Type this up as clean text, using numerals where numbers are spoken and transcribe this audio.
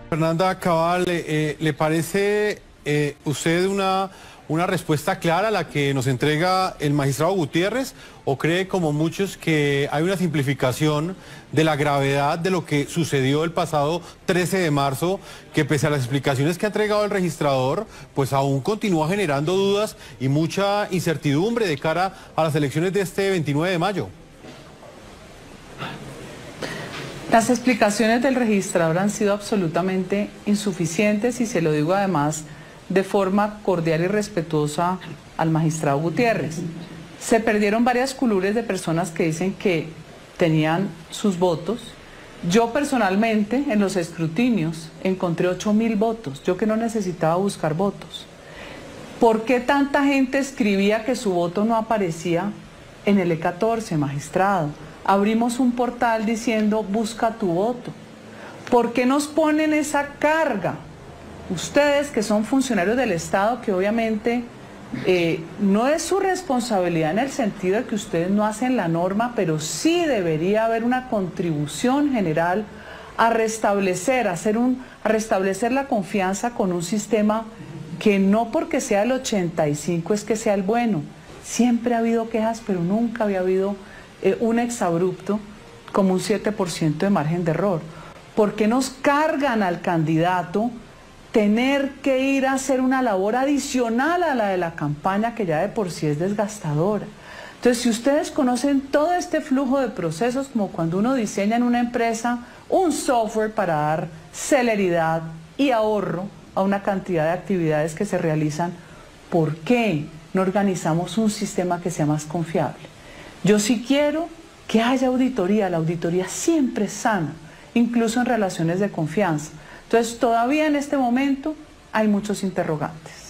Fernanda Cabal, ¿le parece usted una respuesta clara a la que nos entrega el magistrado Gutiérrez, o cree, como muchos, que hay una simplificación de la gravedad de lo que sucedió el pasado 13 de marzo, que pese a las explicaciones que ha entregado el registrador, pues aún continúa generando dudas y mucha incertidumbre de cara a las elecciones de este 29 de mayo? Las explicaciones del registrador han sido absolutamente insuficientes, y se lo digo además de forma cordial y respetuosa al magistrado Gutiérrez. Se perdieron varias curules de personas que dicen que tenían sus votos. Yo personalmente en los escrutinios encontré 8.000 votos, yo que no necesitaba buscar votos. ¿Por qué tanta gente escribía que su voto no aparecía en el E14, magistrado? Abrimos un portal diciendo busca tu voto. ¿Por qué nos ponen esa carga? Ustedes, que son funcionarios del Estado, que obviamente no es su responsabilidad en el sentido de que ustedes no hacen la norma, pero sí debería haber una contribución general a restablecer, a restablecer la confianza con un sistema que no porque sea el 85 es que sea el bueno. Siempre ha habido quejas, pero nunca había habido un exabrupto como un 7% de margen de error. ¿Por qué nos cargan al candidato tener que ir a hacer una labor adicional a la de la campaña, que ya de por sí es desgastadora? Entonces, si ustedes conocen todo este flujo de procesos, como cuando uno diseña en una empresa un software para dar celeridad y ahorro a una cantidad de actividades que se realizan, ¿por qué no organizamos un sistema que sea más confiable? Yo sí quiero que haya auditoría. La auditoría siempre es sana, incluso en relaciones de confianza. Entonces, todavía en este momento hay muchos interrogantes.